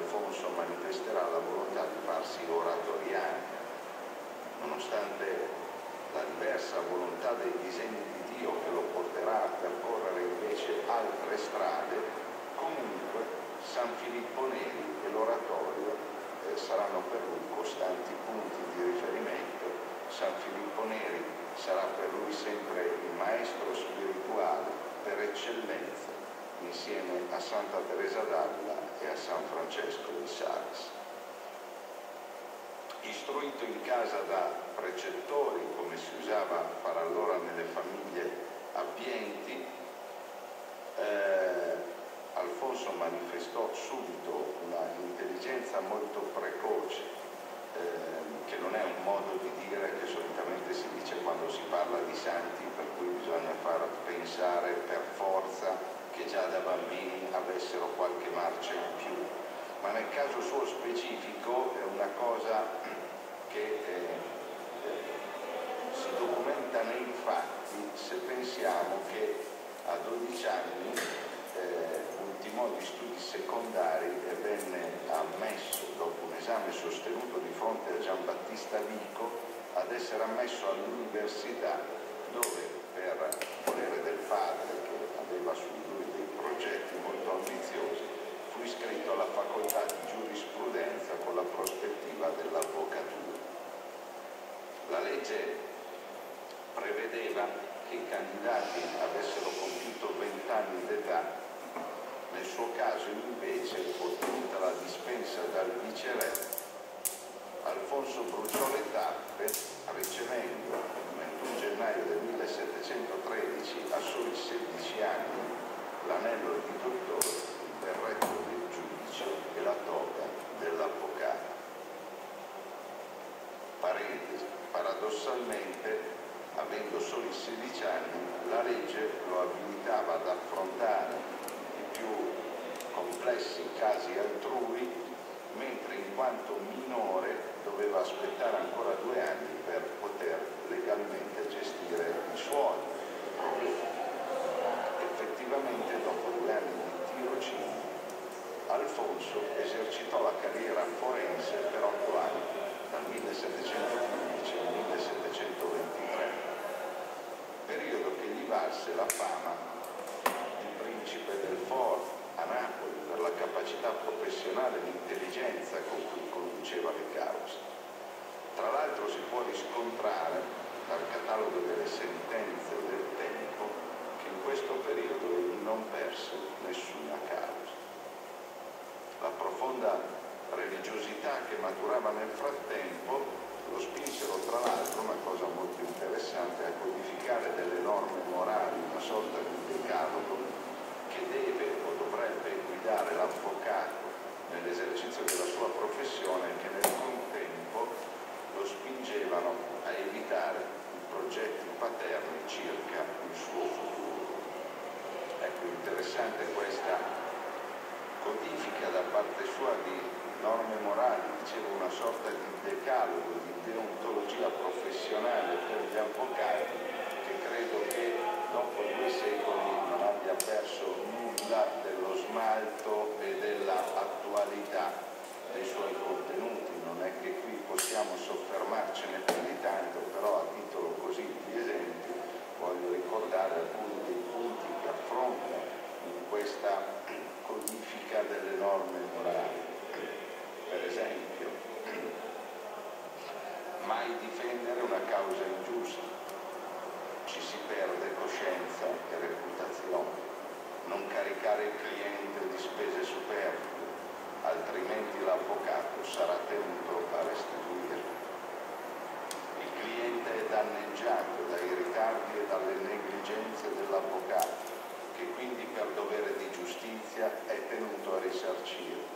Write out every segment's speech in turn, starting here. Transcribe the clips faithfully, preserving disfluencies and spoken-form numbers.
Alfonso manifesterà la volontà di farsi oratoriano, nonostante la diversa volontà dei disegni di Dio che lo porterà a percorrere invece altre strade. Comunque San Filippo Neri e l'oratorio eh, saranno per lui costanti punti di riferimento. San Filippo Neri sarà per lui sempre il maestro spirituale per eccellenza, insieme a Santa Teresa d'Avila e a San Francesco di Sales. Istruito in casa da precettori, come si usava fare allora nelle famiglie abbienti, eh, Alfonso manifestò subito una intelligenza molto precoce, eh, che non è un modo di dire che solitamente si dice quando si parla di santi, per cui bisogna far pensare per forza che già da bambini avessero qualche marcia in più, ma nel caso suo specifico è una cosa che eh, si documenta nei fatti se pensiamo che a dodici anni eh, ultimò gli studi secondari e venne ammesso, dopo un esame sostenuto di fronte a Giambattista Vico, ad essere ammesso all'università, dove per volere del padre, che aveva su di lui dei progetti molto ambiziosi, fu iscritto alla facoltà di giurisprudenza con la prospettiva dell'avvocatura. La legge prevedeva che i candidati avessero compiuto venti anni d'età. Nel suo caso invece, ottenuta la dispensa dal viceré, Alfonso bruciò le tappe ricevendo il ventuno gennaio del millesettecentotredici, a soli sedici anni, l'anello di dottore, il berretto del giudice e la toga dell'avvocato. Parentesi, paradossalmente, avendo soli sedici anni, la legge lo abilitava ad affrontare i più complessi casi altrui, mentre in quanto minore doveva aspettare ancora due anni per poter legalmente gestire i suoi problemi. Effettivamente, dopo due anni di tirocinio, Alfonso esercitò la carriera forense per otto anni, dal millesettecentoquindici al millesettecentoventitré, periodo che gli valse la fama di principe del foro a Napoli per la capacità professionale e l'intelligenza con cui conduceva le cause. Tra l'altro si può riscontrare dal catalogo delle sentenze del tempo che in questo periodo egli non perse nessuna causa. La profonda religiosità che maturava nel frattempo lo spinsero, tra l'altro, una cosa molto interessante, a codificare delle norme morali, una sorta di decalogo che deve o dovrebbe guidare l'avvocato nell'esercizio della sua professione, che nel contempo lo spingevano a evitare i progetti paterni circa il suo futuro. Ecco, interessante questa codifica da parte sua di norme morali, dicevo una sorta di decalogo, di deontologia professionale per gli avvocati, che credo che dopo due secoli non abbia perso nulla dello smalto e dell'attualità dei suoi contenuti. Non è che qui possiamo soffermarcene più di tanto, però a titolo così di esempio voglio ricordare alcuni dei punti che affronta in questa codifica delle norme morali. Per esempio, mai difendere una causa ingiusta, ci si perde coscienza e reputazione, non caricare il cliente di spese superflue, altrimenti l'avvocato sarà tenuto a restituire. Il cliente è danneggiato dai ritardi e dalle negligenze dell'avvocato, che quindi per dovere di giustizia è tenuto a risarcire.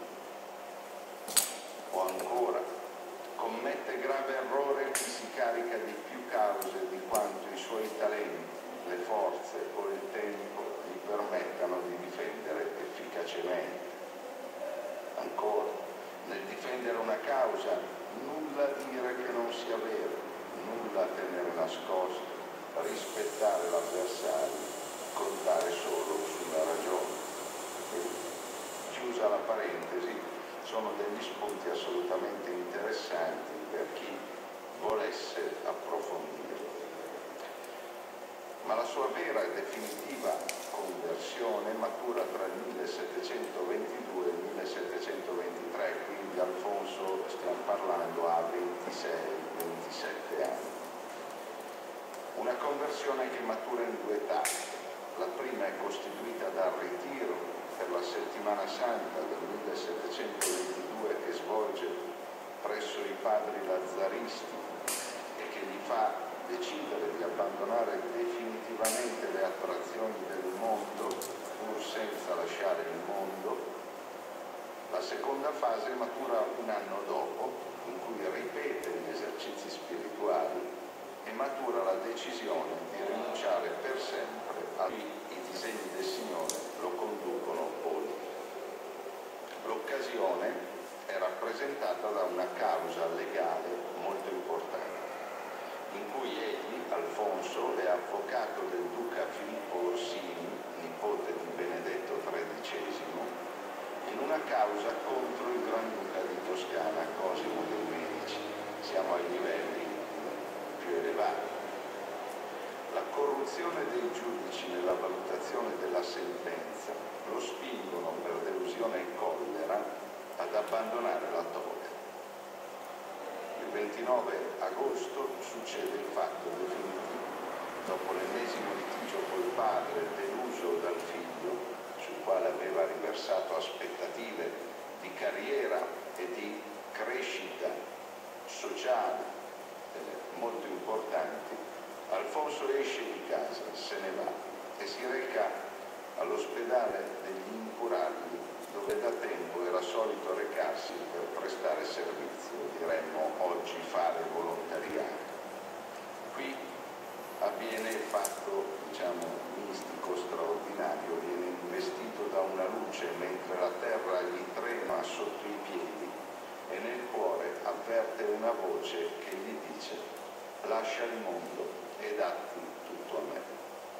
O ancora, commette grave errore chi si carica di più cause di quanto i suoi talenti, le forze o il tempo gli permettano di difendere efficacemente. Ancora, nel difendere una causa, nulla dire che non sia vero, nulla tenere nascosto, rispettare l'avversario, contare solo sulla ragione. E, chiusa la parentesi, sono degli spunti assolutamente interessanti per chi volesse approfondirlo. Ma la sua vera e definitiva conversione matura tra il millesettecentoventidue e il millesettecentoventitré, quindi Alfonso, stiamo parlando, ha ventisei ventisette anni. Una conversione che matura in due tappe. La prima è costituita dal ritiro per la settimana santa del millesettecentoventidue che svolge presso i padri lazzaristi e che gli fa decidere di abbandonare definitivamente le attrazioni del mondo pur senza lasciare il mondo. La seconda fase matura un anno dopo, in cui ripete gli esercizi spirituali e matura la decisione di rinunciare per sempre a cui i disegni del Signore lo conducono oltre. L'occasione è rappresentata da una causa legale molto importante, in cui egli, Alfonso, è avvocato del duca Filippo Orsini, nipote di Benedetto tredicesimo, in una causa contro il Granduca di Toscana, Cosimo dei Medici. Siamo ai livelli più elevati. La corruzione dei giudici nella valutazione della sentenza lo spingono per delusione e collera ad abbandonare la toga. Il ventinove agosto succede il fatto definitivo. Dopo l'ennesimo litigio col padre, deluso dal figlio, sul quale aveva riversato aspettative di carriera e di crescita sociale eh, molto importanti, Alfonso esce di casa, se ne va e si reca all'ospedale degli incurabili, dove da tempo era solito recarsi per prestare servizio, diremmo oggi fare volontariato. Qui avviene il fatto, diciamo, mistico straordinario, viene investito da una luce mentre la terra gli trema sotto i piedi e nel cuore avverte una voce che gli dice: lascia il mondo e datti tutto a me.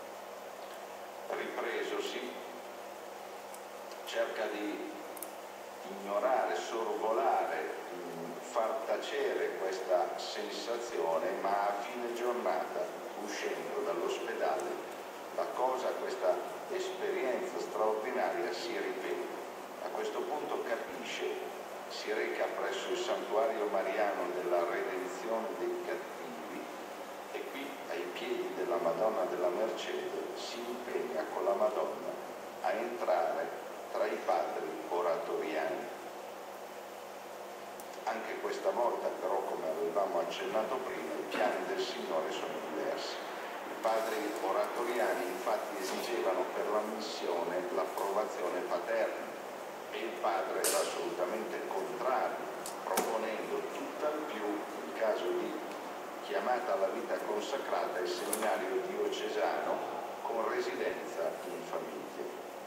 Ripresosi, cerca di ignorare, sorvolare, far tacere questa sensazione, ma a fine giornata, uscendo dall'ospedale, la cosa, questa esperienza straordinaria si ripete. A questo punto capisce, si reca presso il santuario mariano della redenzione dei cattivi e qui, ai piedi della Madonna della Mercede, si impegna con la Madonna a entrare tra i padri oratoriani. Anche questa volta però, come avevamo accennato prima, i piani del Signore sono diversi. I padri oratoriani infatti esigevano per la missione l'approvazione paterna e il padre era assolutamente contrario, proponendo tutt'al più, in caso di chiamata alla vita consacrata, il seminario diocesano con residenza in famiglia.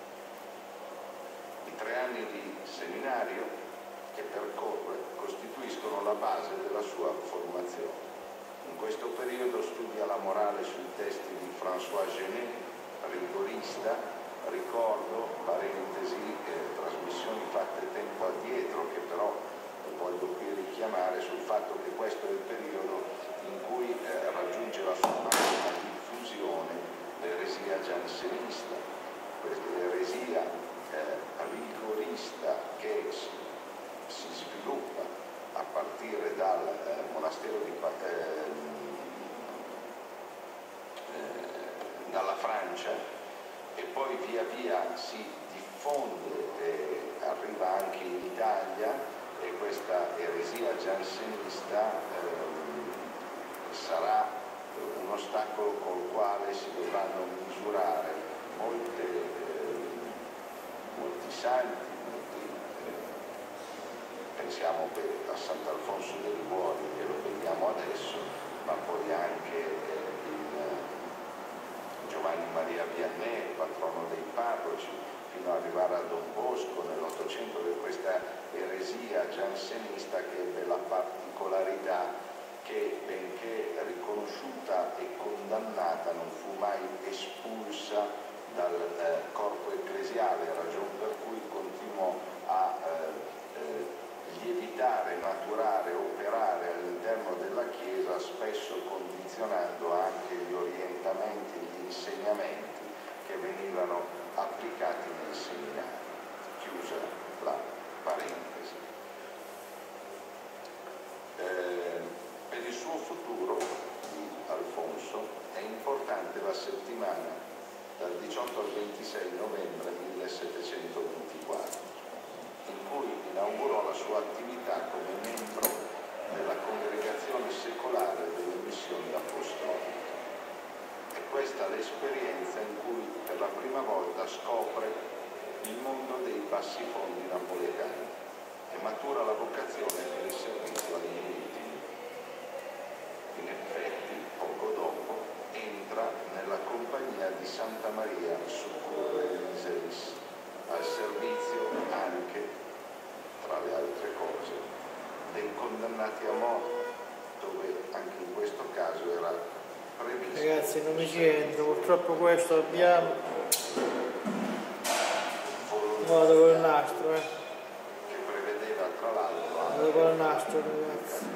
I tre anni di seminario che percorre costituiscono la base della sua formazione. In questo periodo studia la morale sui testi di François Genet, rigorista. Ricordo, parentesi, eh, trasmissioni fatte tempo addietro, che però voglio qui richiamare sul fatto che questo è il periodo in cui eh, raggiunge la sua massima diffusione l'eresia giansenista, questa eresia eh, rigorista che si, si sviluppa a partire dal eh, monastero di eh, eh, dalla Francia e poi via via si diffonde e arriva anche in Italia, e questa eresia giansenista eh, sarà un ostacolo col quale si dovranno misurare molte, eh, molti santi, molti, eh, pensiamo a Sant'Alfonso del Liguori, che lo vediamo adesso, ma poi anche eh, il Giovanni Maria Vianney, patrono dei parroci, fino ad arrivare a Don Bosco nell'Ottocento, di questa eresia giansenista che ebbe la particolarità che, benché riconosciuta e condannata, non fu mai espulsa dal eh, corpo ecclesiale, ragion per cui continuò a eh, eh, erano applicati nei seminari. Chiusa la parentesi. Eh, per il suo futuro di Alfonso è importante la settimana dal diciotto al ventisei novembre millesettecentoventiquattro, in cui inaugurò la sua attività come membro della congregazione secolare delle missioni apostoliche. È questa l'esperienza in cui per la prima volta scopre il mondo dei bassifondi napoletani e matura la vocazione per il servizio agli ultimi. In effetti, poco dopo, entra nella compagnia di Santa Maria Succurre Miseris, al servizio anche, tra le altre cose, dei condannati a morte, dove anche in questo caso era previsto. Ragazzi, non mi sento, purtroppo questo abbiamo. Vado col nastro, eh. Che prevedeva tra l'altro anche Vado col nastro, ragazzi.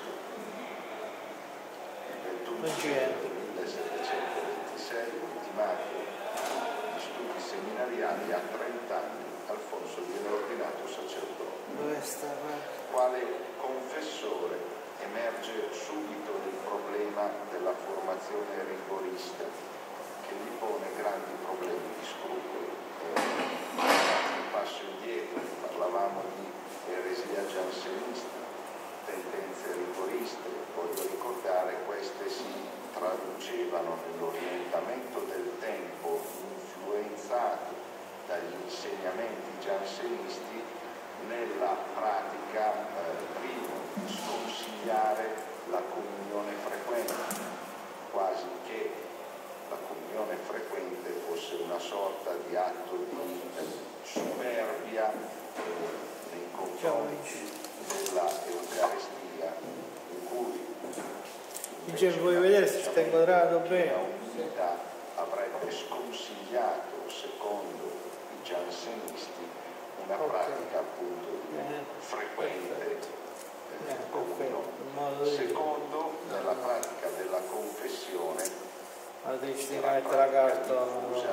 Il ventuno Non ci entro. millesettecentoventisei, ultimato gli studi seminariali, a trenta anni Alfonso viene ordinato sacerdote. Dove sta? Quale confessore emerge subito il problema della formazione rigorista, che gli pone grandi problemi di scrupoli. Un passo indietro, parlavamo di eresia giansenista, tendenze rigoriste. Voglio ricordare, queste si traducevano nell'orientamento del tempo influenzato dagli insegnamenti giansenisti nella pratica, eh, primo, di sconsigliare la comunione frequente, quasi che la comunione frequente fosse una sorta di atto di eh, superbia eh, nei confronti della Eucaristia, in cui Dice, vuoi vedere se sta inquadrato bene? la unità avrebbe sconsigliato, secondo i giansenisti, una okay. pratica appunto di eh, frequente eh, eh, comunione. Secondo, nella pratica della confessione, allora devi mettere la carta,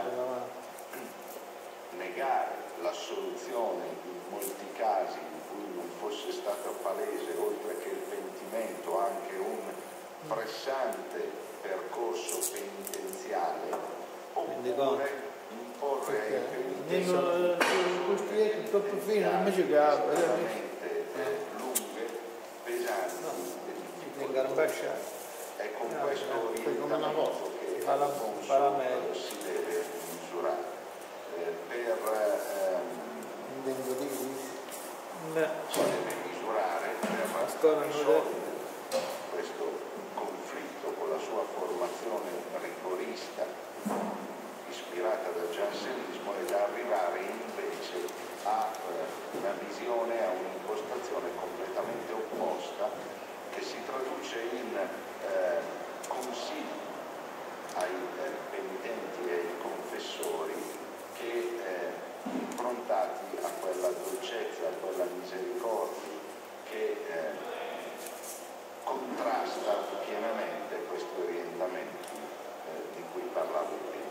negare l'assoluzione in molti casi in cui non fosse stato palese, oltre che il pentimento, anche un pressante percorso penitenziale, oppure imporre ai penitenti questo è troppo fine, non mi ci capo, veramente lunghe, pesanti e difficoltose. È con questo orientamento che Alfonso si deve misurare. Eh, per ehm, si deve misurare per risolvere questo conflitto con la sua formazione rigorista ispirata dal giansenismo, ed arrivare invece a eh, una visione, a un'impostazione completamente opposta, che si traduce in eh, consigli ai eh, penitenti e ai confessori che, eh, improntati a quella dolcezza, a quella misericordia che eh, contrasta pienamente questi orientamenti eh, di cui parlavo prima.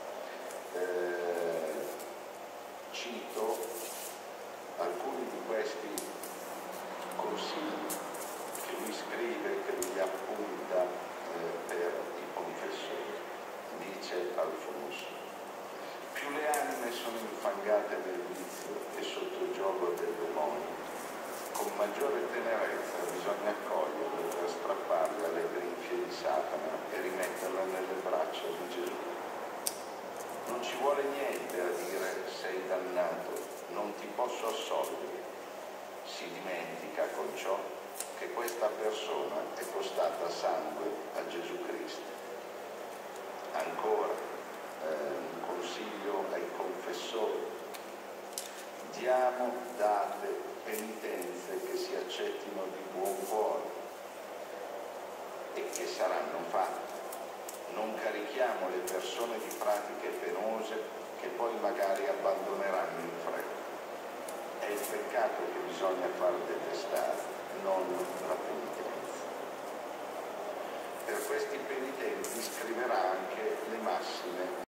Eh, cito alcuni di questi consigli che lui scrive, che lui appunta eh, per i confessori. Dice Alfonso: più le anime sono infangate nel vizio e sotto il gioco del demonio, con maggiore tenerezza bisogna accoglierle per strapparle alle grinfie di Satana e rimetterle nelle braccia di Gesù. Non ci vuole niente a dire sei dannato, non ti posso assolvere. Si dimentica con ciò che questa persona è costata sangue a Gesù Cristo. Ancora, eh, un consiglio ai confessori: diamo date penitenze che si accettino di buon cuore e che saranno fatte. Non carichiamo le persone di pratiche penose che poi magari abbandoneranno in fretta. È il peccato che bisogna far detestare, non la penitenza. Per questi penitenti scriverà anche le massime